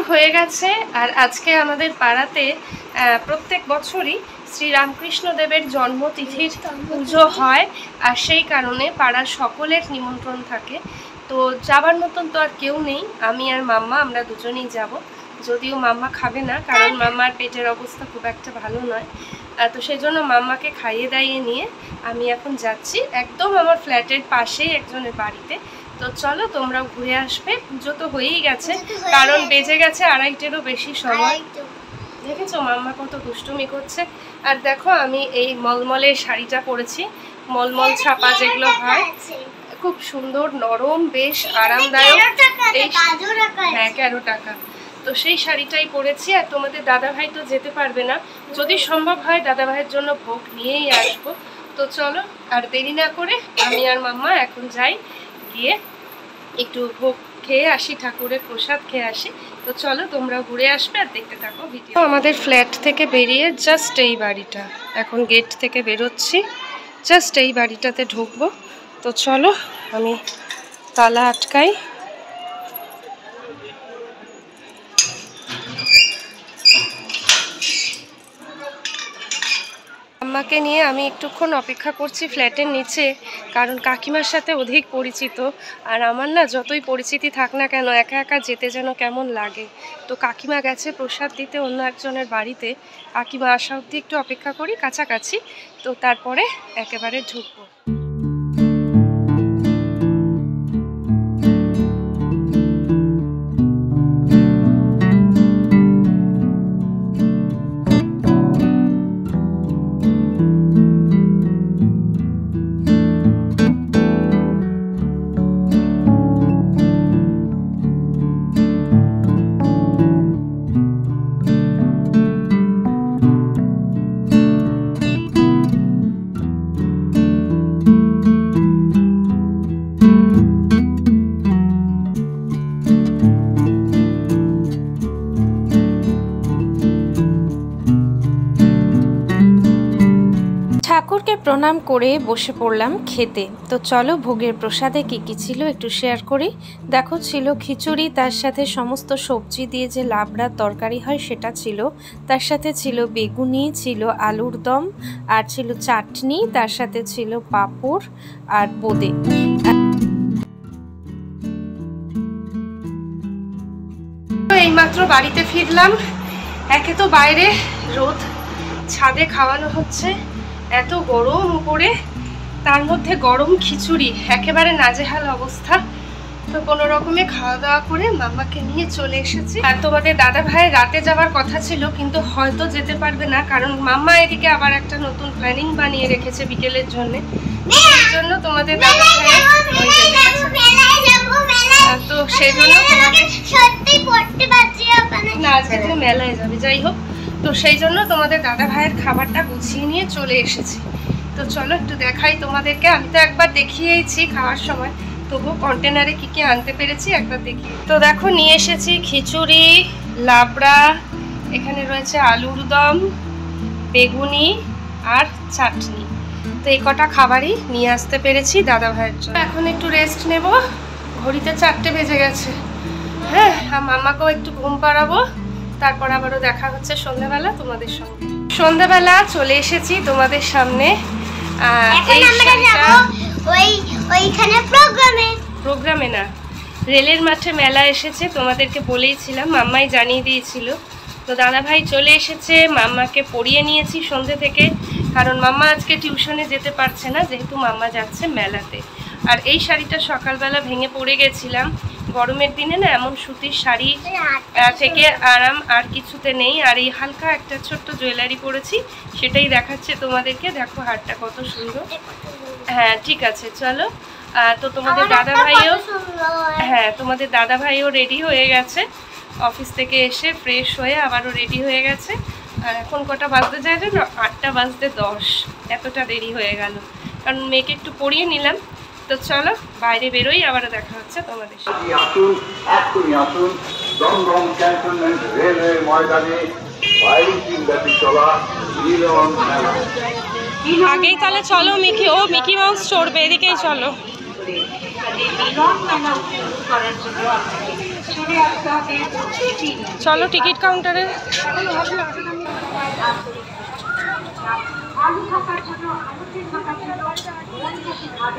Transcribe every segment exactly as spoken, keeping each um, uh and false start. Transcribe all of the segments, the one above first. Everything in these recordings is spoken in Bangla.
হয়ে গেছে। আর আজকে আমাদের পাড়াতে প্রত্যেক বছরই শ্রীরামকৃষ্ণদেবের জন্মতিথির পুজো হয়, আর সেই কারণে পাড়ার সকলের নিমন্ত্রণ থাকে। তো যাবার মতন তো আর কেউ নেই, আমি আর মাম্মা আমরা দুজনেই যাব। যদিও মাম্মা খাবে না, কারণ মাম্মার পেটের অবস্থা খুব একটা ভালো নয়। তো সেই জন্য মাম্মাকে খাইয়ে দাইয়ে নিয়ে আমি এখন যাচ্ছি একদম আমার ফ্ল্যাটের পাশেই একজনের বাড়িতে। তো চলো তোমরাও ঘুরে আসবে। পুজো তো হয়েই গেছে, কারণ বেজে গেছে আড়াইটেরও বেশি সময়। দেখেছো মাম্মা কত দুষ্টুমি করছে। আর দেখো আমি এই মলমলের শাড়িটা পরেছি, মলমল ছাপা যেগুলো হয়, খুব সুন্দর নরম বেশ আরামদায়ক। হ্যাঁ তেরো টাকা। তো সেই শাড়িটাই পরেছি। আর তোমাদের দাদাভাই তো যেতে পারবে না, যদি সম্ভব হয় দাদাভাইয়ের জন্য ভোগ নিয়েই আসবো। তো চলো আর দেরি না করে আমি আর মাম্মা এখন যাই, গিয়ে একটু ভোগ খেয়ে আসি, ঠাকুরের প্রসাদ খেয়ে আসি। তো চলো তোমরা ঘুরে আসবে আর দেখতে থাকো ভিডিও। আমাদের ফ্ল্যাট থেকে বেরিয়ে জাস্ট এই বাড়িটা, এখন গেট থেকে বেরোচ্ছি, জাস্ট এই বাড়িটাতে ঢুকবো। তো চলো আমি তালা আটকাই। আম্মাকে নিয়ে আমি একটুক্ষণ অপেক্ষা করছি ফ্ল্যাটের নিচে, কারণ কাকিমার সাথে অধিক পরিচিত। আর আমার না যতই পরিচিতি থাক না কেন, একা একা যেতে যেন কেমন লাগে। তো কাকিমা গেছে প্রসাদ দিতে অন্য একজনের বাড়িতে, কাকিমা আসা অবধি একটু অপেক্ষা করি কাছাকাছি, তো তারপরে একেবারে ঢুকবো। ঠাকুরকে প্রণাম করে বসে পড়লাম খেতে। তো চলো ভোগের প্রসাদে কী কী ছিল একটু শেয়ার করি। দেখো ছিল খিচুড়ি, তার সাথে সমস্ত সবজি দিয়ে যে লাবড়ার তরকারি হয় সেটা ছিল, তার সাথে ছিল বেগুনি, ছিল আলুর দম, আর ছিল চাটনি, তার সাথে ছিল পাঁপড় আর বোঁদে। এইমাত্র বাড়িতে ফিরলাম। একে তো বাইরে রোদ, ছাদে খাওয়ানো হচ্ছে, এত গরম উপরে, তার মধ্যে গরম খিচুড়ি, একেবারে নাজেহাল অবস্থা। তো কোনো রকমে খাওয়া দাওয়া করে মাম্মাকে নিয়ে চলে এসেছি। আর তোমাদের দাদা ভাই রাতে যাওয়ার কথা ছিল, কিন্তু হয়তো যেতে পারবে না, কারণ মাম্মা এদিকে আবার একটা নতুন প্ল্যানিং বানিয়ে রেখেছে বিকেলের জন্য। সেই জন্য তোমাদের দাদা ভাই তো সেই জন্য না আজকে তুমি মেলায় যাবে, যাই হোক। তো সেই জন্য তোমাদের দাদা ভাইয়ের খাবারটা গুছিয়ে নিয়ে চলে এসেছি। তো চলো একটু দেখাই তোমাদেরকে। আমি তো একবার দেখিয়েইছি খাওয়ার সময়, তবু কন্টেনারে কি কি আনতে পেরেছি একবার দেখি। তো দেখো নিয়ে এসেছি খিচুড়ি, লাবড়া, এখানে রয়েছে আলুর দম, বেগুনি আর চাটনি। তো এই কটা খাবারই নিয়ে আসতে পেরেছি দাদা ভাইয়ের জন্য। এখন একটু রেস্ট নেব, ঘড়িতে চারটে বেজে গেছে। হ্যাঁ, আর মাম্মাকেও একটু ঘুম পাড়াবো, তারপর আবারও দেখা হচ্ছে সন্ধ্যাবেলা তোমাদের সঙ্গে। সন্ধ্যাবেলা চলে এসেছি তোমাদের সামনে। এই শাড়িটা ওই ওইখানে প্রোগ্রামে প্রোগ্রামে না, রেলের মাঠে মেলা এসেছে, তোমাদেরকে বলেইছিলাম, মাম্মাই জানিয়ে দিয়েছিল। তো দাদাভাই চলে এসেছে, মাম্মাকে পরিয়ে নিয়েছি সন্ধ্যে থেকে, কারণ মাম্মা আজকে টিউশনে যেতে পারছে না, যেহেতু মাম্মা যাচ্ছে মেলাতে। আর এই শাড়িটা সকালবেলা ভেঙে পড়ে গেছিলাম, গরমের দিনে না এমন সুতির শাড়ি থেকে আরাম আর কিছুতে নেই। আর এই হালকা একটা ছোট্ট জুয়েলারি পরেছি, সেটাই দেখাচ্ছে তোমাদেরকে। দেখো হারটা কত সুন্দর। হ্যাঁ ঠিক আছে চলো। তো তোমাদের দাদা ভাইও হ্যাঁ তোমাদের দাদা ভাইও রেডি হয়ে গেছে, অফিস থেকে এসে ফ্রেশ হয়ে আবারও রেডি হয়ে গেছে। আর এখন কটা বাজতে যায় না, আটটা বাজতে দশ, এতটা দেরি হয়ে গেল, কারণ মেয়েকে একটু পরিয়ে নিলাম। তো চলো বাইরে বেরোই, আবারও দেখা হচ্ছে তোমাদের সাথে। আগেই তাহলে চলো মিকি, ও মিকি মাউস চড়বে, এদিকেই চলো। করে কাজে মিলন মেলা উপভোগ করার জন্য আপনাকে চলে আসতে হবে চলো টিকিট কাউন্টারে। আলু থাকার জন্য আলুতে থাকার জন্য ভালো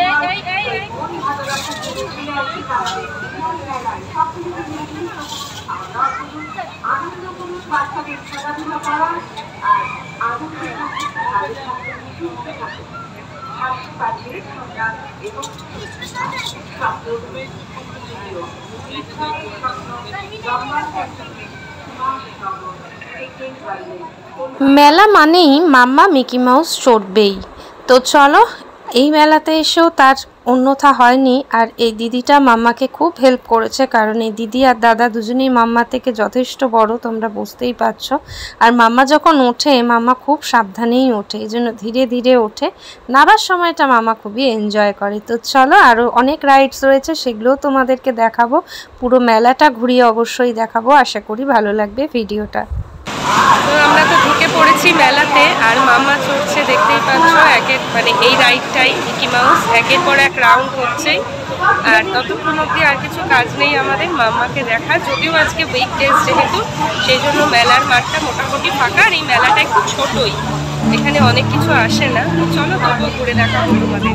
আনন্দ করুন, বাচ্চাদের খেলাধুলা করার আর আনন্দ হাসি সংগ্রাম এবং মেলা মানেই মাম্মা মিকি মাউস চড়বেই। তো চলো, এই মেলাতে এসেও তার অন্যথা হয়নি। আর এই দিদিটা মাম্মাকে খুব হেল্প করেছে, কারণ এই দিদি আর দাদা দুজনেই মাম্মা থেকে যথেষ্ট বড়, তোমরা বুঝতেই পারছো। আর মাম্মা যখন ওঠে মাম্মা খুব সাবধানেই ওঠে, এই জন্য ধীরে ধীরে ওঠে। নাড়ার সময়টা মাম্মা খুবই এনজয় করে। তো চলো, আরও অনেক রাইডস রয়েছে, সেগুলোও তোমাদেরকে দেখাবো। পুরো মেলাটা ঘুরিয়ে অবশ্যই দেখাবো, আশা করি ভালো লাগবে ভিডিওটা। তো আমরা তো ঢুকে পড়েছি মেলাতে, আর মাম্মা চলছে, দেখতেই পাচ্ছ। একের মানে এই রাইডটাই মিকি মাউস একের পর এক রাউন্ড হচ্ছেই। আর ততক্ষণ অবধি আর কিছু কাজ নেই আমাদের মাম্মাকে দেখা, যদিও আজকে উইকডেজ যেহেতু, সেই জন্য মেলার মাঠটা মোটামুটি ফাঁকা। আর এই মেলাটা একটু ছোটই, এখানে অনেক কিছু আসে না। তো চলো তবুও ঘুরে দেখাবো তোমাদের।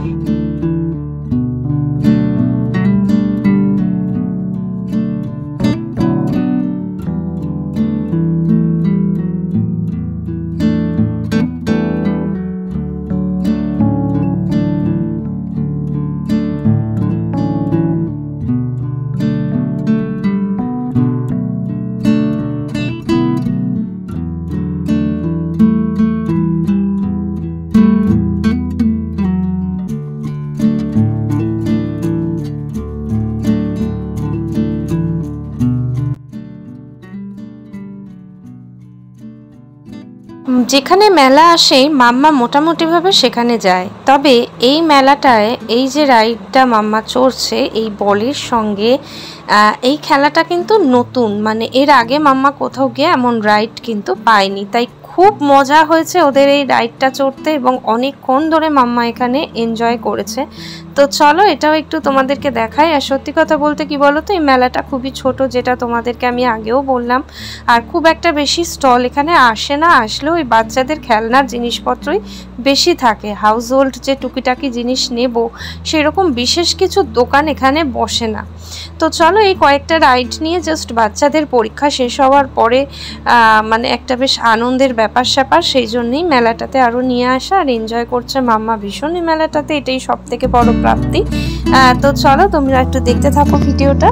যেখানে মেলা আসে মাম্মা মোটামুটিভাবে সেখানে যায়। তবে এই মেলাটায় এই যে রাইডটা মাম্মা চড়ছে এই বলের সঙ্গে, এই খেলাটা কিন্তু নতুন, মানে এর আগে মাম্মা কোথাও গিয়ে এমন রাইড কিন্তু পায়নি। তাই খুব মজা হয়েছে ওদের এই রাইডটা চড়তে, এবং অনেকক্ষণ ধরে মাম্মা এখানে এনজয় করেছে। তো চলো এটাও একটু তোমাদেরকে দেখাই। আর সত্যি কথা বলতে কি বলো তো, এই মেলাটা খুবই ছোট, যেটা তোমাদেরকে আমি আগেও বললাম। আর খুব একটা বেশি স্টল এখানে আসে না, আসলেও ওই বাচ্চাদের খেলনার জিনিসপত্রই বেশি থাকে। হাউস হোল্ড যে টুকিটাকি জিনিস নেব সেরকম বিশেষ কিছু দোকান এখানে বসে না। তো চলো এই কয়েকটা রাইড নিয়ে জাস্ট বাচ্চাদের পরীক্ষা শেষ হওয়ার পরে মানে একটা বেশ আনন্দের ব্যাপার স্যাপার, সেই জন্যই মেলাটাতে আরও নিয়ে আসা। আর এনজয় করছে মাম্মা ভীষণ এই মেলাটাতে, এটাই সব থেকে বড় প্রাপ্তি। তো চলো তোমরা একটু দেখতে থাকো ভিডিওটা।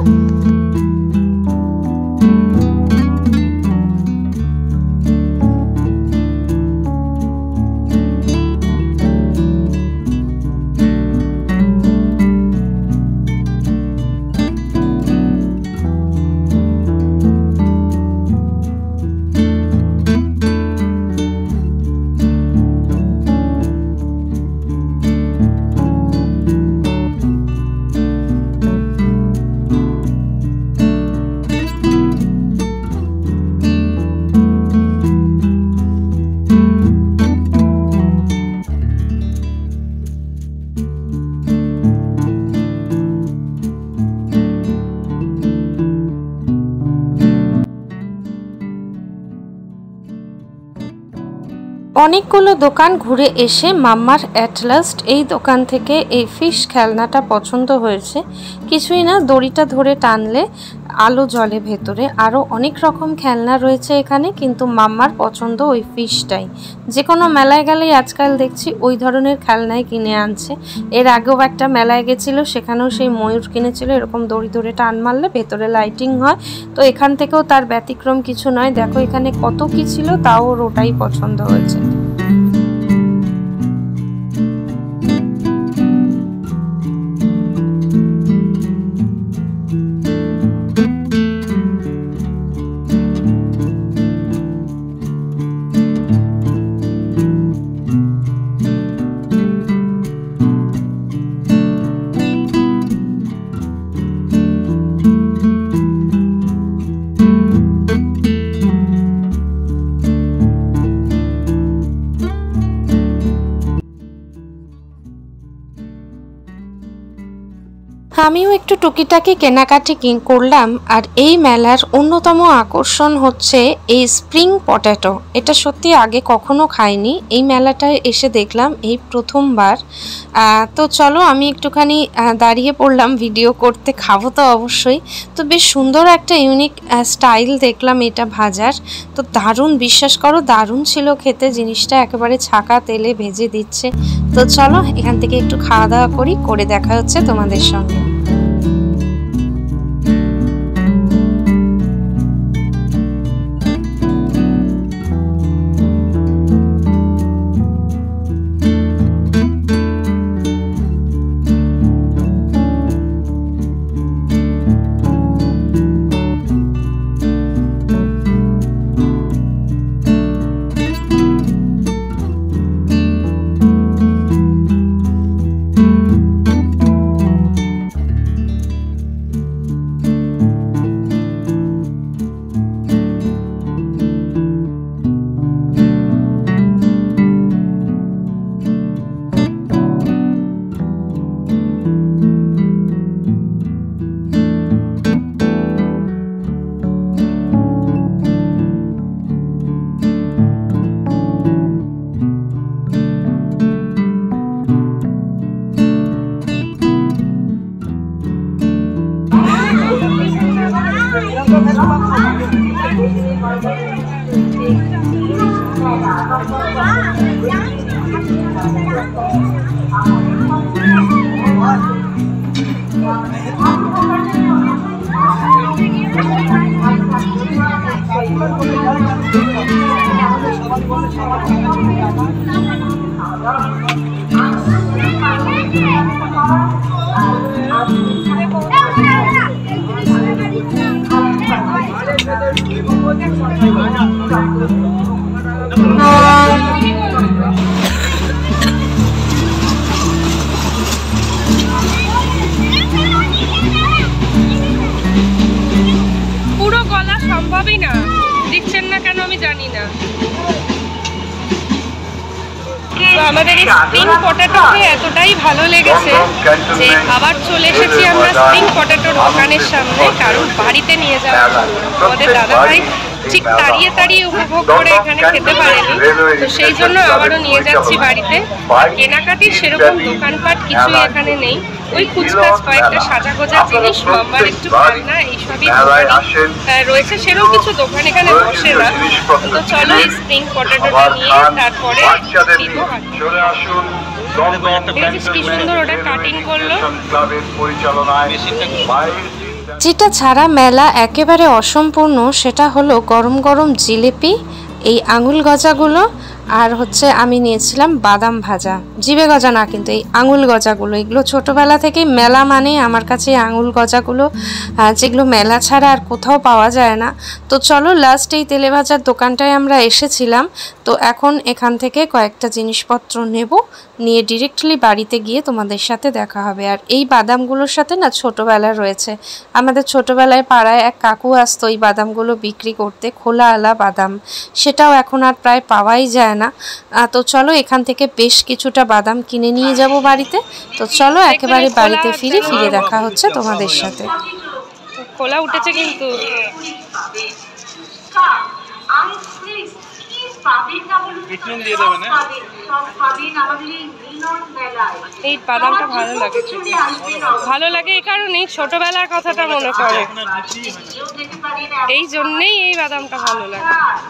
অনেকগুলো দোকান ঘুরে এসে মাম্মার অ্যাট লাস্ট এই দোকান থেকে এই ফিশ খেলনাটা পছন্দ হয়েছে। কিছুই না, দড়িটা ধরে টানলে আলো জ্বলে ভেতরে। আরও অনেক রকম খেলনা রয়েছে এখানে, কিন্তু মাম্মার পছন্দ ওই ফিশটাই। যে কোনো মেলায় গেলেই আজকাল দেখছি ওই ধরনের খেলনাই কিনে আনছে। এর আগেও একটা মেলায় গেছিলো, সেখানেও সেই ময়ূর কিনেছিল, এরকম দড়ি ধরে টান মারলে ভেতরে লাইটিং হয়। তো এখান থেকেও তার ব্যতিক্রম কিছু নয়। দেখো এখানে কত কি ছিল, তাও ওর ওটাই পছন্দ হয়েছে। আমিও একটু টুকিটাকি কেনাকাটি করলাম। আর এই মেলার অন্যতম আকর্ষণ হচ্ছে এই স্প্রিং পটেটো। এটা সত্যি আগে কখনো খাইনি, এই মেলাটায় এসে দেখলাম এই প্রথমবার। তো চলো আমি একটুখানি দাঁড়িয়ে পড়লাম ভিডিও করতে, খাবো তো অবশ্যই। তো বেশ সুন্দর একটা ইউনিক স্টাইল দেখলাম এটা ভাজার। তো দারুণ, বিশ্বাস করো দারুণ ছিল খেতে, জিনিসটা একেবারে ছাকা তেলে ভেজে দিচ্ছে। তো চলো এখান থেকে একটু খাওয়া দাওয়া করি, করে দেখা হচ্ছে তোমাদের সঙ্গে। পুরো গলা সম্ভবই না, দিচ্ছেন না কেন আমি জানি না। তো আমাদের এই স্প্রিং পটেটোকে এতটাই ভালো লেগেছে যে আবার চলে এসেছি আমরা স্প্রিং পটেটোর দোকানের সামনে, কারণ বাড়িতে নিয়ে যাওয়ার জন্য। আমাদের দাদাভাই ঠিক তাড়িয়ে তাড়িয়ে উপভোগ করে এখানে খেতে পারেনি, তো সেই জন্য আবারও নিয়ে যাচ্ছি বাড়িতে। কেনাকাটির সেরকম দোকানপাট কিছুই এখানে নেই, ওই কুচকাচ কয়েকটা সাজা গোজা জিনিস, মাম্মার একটু খেলনা, এইসবই রয়েছে। সেরকম কিছু দোকান এখানে বসে না। তো চলো এই স্প্রিং পটেটোটা নিয়ে তারপরে দিব। কি সুন্দর ওটা কাটিং করলো। যেটা ছাড়া মেলা একেবারে অসম্পূর্ণ সেটা হলো গরম গরম জিলিপি, এই আঙুল গজাগুলো, আর হচ্ছে আমি নিয়েছিলাম বাদাম ভাজা, জিভে গজা না কিন্তু এই আঙুল গজাগুলো। এগুলো ছোটোবেলা থেকেই মেলা মানে আমার কাছে আঙুল গজাগুলো, যেগুলো মেলা ছাড়া আর কোথাও পাওয়া যায় না। তো চলো লাস্ট এই তেলে ভাজার দোকানটায় আমরা এসেছিলাম। তো এখন এখান থেকে কয়েকটা জিনিসপত্র নেব, নিয়ে ডিরেক্টলি বাড়িতে গিয়ে তোমাদের সাথে দেখা হবে। আর এই বাদামগুলোর সাথে না ছোটোবেলা রয়েছে, আমাদের ছোটোবেলায় পাড়ায় এক কাকু আসতো এই বাদামগুলো বিক্রি করতে, খোলা আলা বাদাম, সেটাও এখন আর প্রায় পাওয়াই যায় না। তো চলো এখান থেকে বেশ কিছুটা বাদাম কিনে নিয়ে যাব বাড়িতে। তো চলো একেবারে বাড়িতে ফিরে ফিরে দেখা হচ্ছে তোমাদের সাথে। খোলা উঠেছে কিন্তু এই বাদামটা ভালো লাগে, ভালো লাগে এই কারণেই ছোটবেলার কথাটা মনে পড়ে, এই জন্যেই এই বাদামটা ভালো লাগে।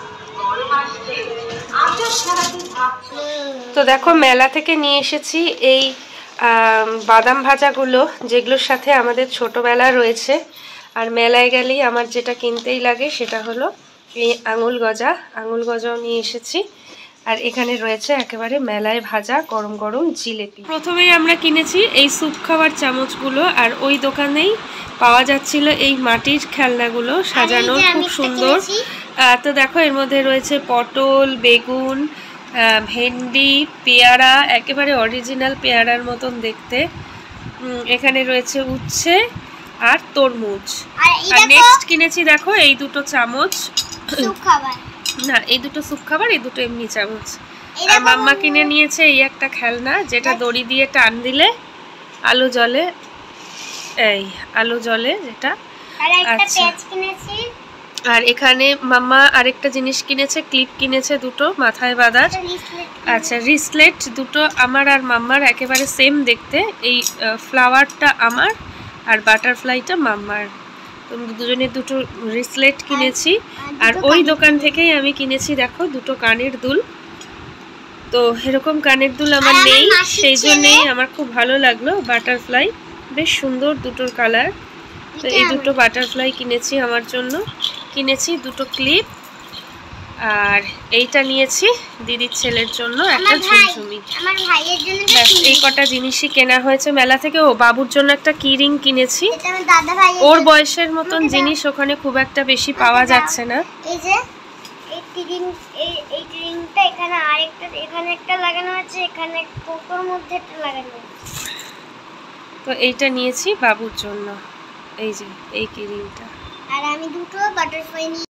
তো দেখো মেলা থেকে নিয়ে এসেছি এই বাদাম ভাজাগুলো, যেগুলোর সাথে আমাদের ছোটবেলা রয়েছে। আর মেলায় গেলেই আমার যেটা কিনতেই লাগে সেটা হলো এই আঙুল গজা, আঙুল গজাও নিয়ে এসেছি। আর এখানে রয়েছে একেবারে মেলায় ভাজা গরম গরম জিলিপি। প্রথমেই আমরা কিনেছি এই স্যুপ খাবার চামচগুলো, আর ওই দোকানেই পাওয়া যাচ্ছিল এই মাটির খেলনাগুলো সাজানো, খুব সুন্দর। তো দেখো এর মধ্যে রয়েছে পটল, বেগুন, ভেন্ডি, পেয়ারা, একেবারে অরিজিনাল পেয়ারার মতন দেখতে। এখানে রয়েছে উচ্ছে আর তরমুজ। আর নেক্সট কিনেছি দেখো এই দুটো চামচ, না এই দুটো স্যুপ খাবার, এই দুটো এমনি চামচ। আর মাম্মা কিনে নিয়েছে এই একটা খেলনা, যেটা দড়ি দিয়ে টান দিলে আলো জ্বলে। এই আলো জ্বলে যেটা। আর একটা আচ্ছা। পেজ কিনেছি। আর এখানে মাম্মা আরেকটা জিনিস কিনেছে, ক্লিপ কিনেছে দুটো মাথায় বাঁধার। আচ্ছা, রিসলেট দুটো আমার আর মাম্মার একেবারে সেম দেখতে। এই ফ্লাওয়ারটা আমার আর বাটারফ্লাইটা মাম্মার। তো দুজনের দুটো রিসলেট কিনেছি। আর ওই দোকান থেকেই আমি কিনেছি দেখো দুটো কানের দুল। তো এরকম কানের দুল আমার নেই, সেই জন্যেই আমার খুব ভালো লাগলো। বাটারফ্লাই বেশ সুন্দর দুটোর কালার। তো এই দুটো বাটারফ্লাই কিনেছি আমার জন্য। কিনেছি দুটো ক্লিপ, আর এইটা নিয়েছি দিদির ছেলের জন্য একটা ঝুমঝুমি। আমার ভাইয়ের জন্য ব্যাস এই কটা জিনিসই কেনা হয়েছে মেলা থেকে। ও বাবুর জন্য একটা কি রিং কিনেছি। এটা আমার দাদা ভাইয়ের। ওর বয়সের মতন জিনিস ওখানে খুব একটা বেশি পাওয়া যাচ্ছে না। এই যে এই টিরিং, এই এই টিরিংটা এখানে আরেকটা, এখানে একটা লাগানো আছে, এখানে কোকোর মধ্যে একটা লাগানো আছে। তো এইটা নিয়েছি বাবুর জন্য, এই যে এই কি রিংটা। আর আমি দুটো বাটারফ্লাই